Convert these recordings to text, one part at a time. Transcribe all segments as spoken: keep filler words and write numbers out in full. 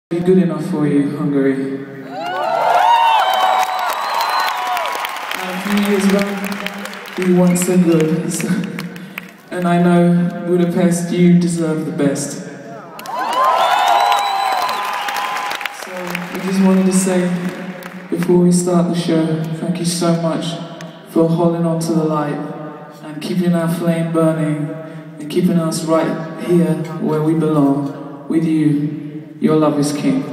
Be good enough for you, Hungary. And a few years back, we weren't so good. So, and I know, Budapest, you deserve the best. So we just wanted to say, before we start the show, thank you so much for holding on to the light and keeping our flame burning and keeping us right here where we belong, with you. Your love is king.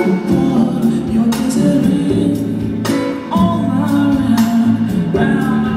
Round